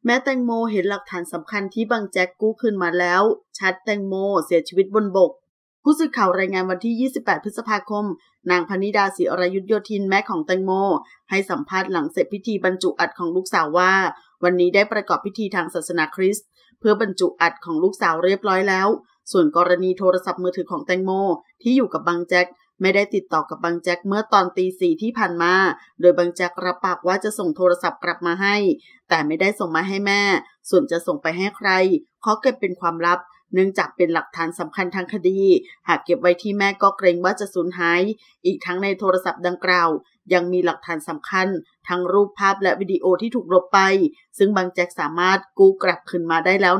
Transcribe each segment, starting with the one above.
แม้แตงโมเห็นหลักฐานสำคัญที่บางแจ็คกู้คืนมาแล้วชัดแตงโมเสียชีวิตบนบกผู้สื่อข่าวรายงานวันที่ 28 พฤษภาคมนางพนิดา ศิรยุทธโยธินแม่ของแตงโมให้สัมภาษณ์หลังเสร็จพิธีบรรจุอัฐของลูกสาวว่าวันนี้ได้ประกอบพิธีทางศาสนาคริสต์เพื่อบรรจุอัฐของลูกสาวเรียบร้อยแล้วส่วนกรณีโทรศัพท์มือถือของแตงโมที่อยู่กับบางแจ็คไม่ได้ติดต่อกับบางแจ็คเมื่อตอนตี 4ที่ผ่านมาโดยบางแจ็ครับปากว่าจะส่งโทรศัพท์กลับมาให้แต่ไม่ได้ส่งมาให้แม่ส่วนจะส่งไปให้ใครขอเก็บเป็นความลับเนื่องจากเป็นหลักฐานสำคัญทางคดีหากเก็บไว้ที่แม่ก็เกรงว่าจะสูญหายอีกทั้งในโทรศัพท์ดังกล่าวยังมีหลักฐานสำคัญทั้งรูปภาพและวิดีโอที่ถูกลบไปซึ่งบางแจ็คสามารถกู้กลับคืนมาได้แล้ว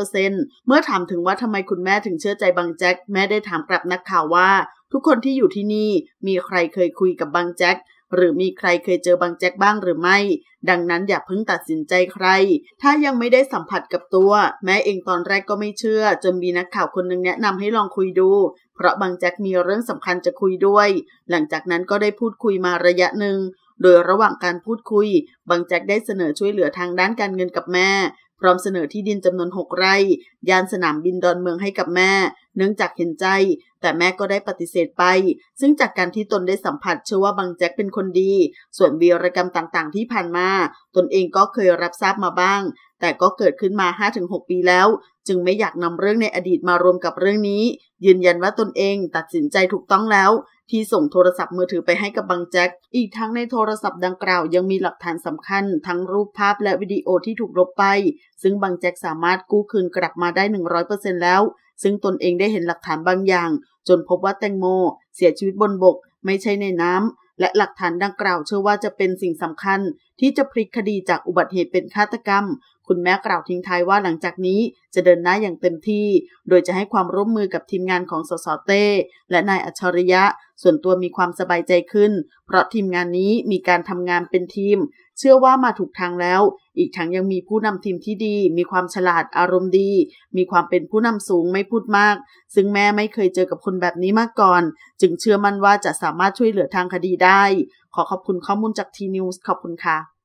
100% เมื่อถามถึงว่าทำไมคุณแม่ถึงเชื่อใจบางแจ็คแม่ได้ถามกลับนักข่าวว่าทุกคนที่อยู่ที่นี่มีใครเคยคุยกับบางแจ็คหรือมีใครเคยเจอบางแจ็คบ้างหรือไม่ดังนั้นอย่าเพิ่งตัดสินใจใครถ้ายังไม่ได้สัมผัสกับตัวแม่เองตอนแรกก็ไม่เชื่อจนมีนักข่าวคนนึงแนะนำให้ลองคุยดูเพราะบางแจ็คมีเรื่องสำคัญจะคุยด้วยหลังจากนั้นก็ได้พูดคุยมาระยะหนึ่งโดยระหว่างการพูดคุยบางแจ็คได้เสนอช่วยเหลือทางด้านการเงินกับแม่พร้อมเสนอที่ดินจำนวน6 ไร่ย่านสนามบินดอนเมืองให้กับแม่เนื่องจากเห็นใจแต่แม่ก็ได้ปฏิเสธไปซึ่งจากการที่ตนได้สัมผัสเชื่อว่าบางแจ็คเป็นคนดีส่วนวีรกรรมต่างๆที่ผ่านมาตนเองก็เคยรับทราบมาบ้างแต่ก็เกิดขึ้นมา 5-6 ปีแล้วจึงไม่อยากนำเรื่องในอดีตมารวมกับเรื่องนี้ยืนยันว่าตนเองตัดสินใจถูกต้องแล้วที่ส่งโทรศัพท์มือถือไปให้กับบางแจ็คอีกทั้งในโทรศัพท์ดังกล่าวยังมีหลักฐานสำคัญทั้งรูปภาพและวิดีโอที่ถูกลบไปซึ่งบางแจ็คสามารถกู้คืนกลับมาได้ 100% แล้วซึ่งตนเองได้เห็นหลักฐานบางอย่างจนพบว่าแตงโมเสียชีวิตบนบกไม่ใช่ในน้ำและหลักฐานดังกล่าวเชื่อว่าจะเป็นสิ่งสำคัญที่จะพลิกคดีจากอุบัติเหตุเป็นฆาตกรรมคุณแม่กล่าวทิ้งท้ายว่าหลังจากนี้จะเดินหน้าอย่างเต็มที่โดยจะให้ความร่วมมือกับทีมงานของสส.เต้และนายอัจฉริยะส่วนตัวมีความสบายใจขึ้นเพราะทีมงานนี้มีการทำงานเป็นทีมเชื่อว่ามาถูกทางแล้วอีกทั้งยังมีผู้นำทีมที่ดีมีความฉลาดอารมณ์ดีมีความเป็นผู้นำสูงไม่พูดมากซึ่งแม่ไม่เคยเจอกับคนแบบนี้มาก่อนจึงเชื่อมั่นว่าจะสามารถช่วยเหลือทางคดีได้ขอขอบคุณข้อมูลจากทีนิวส์ขอบคุณค่ะ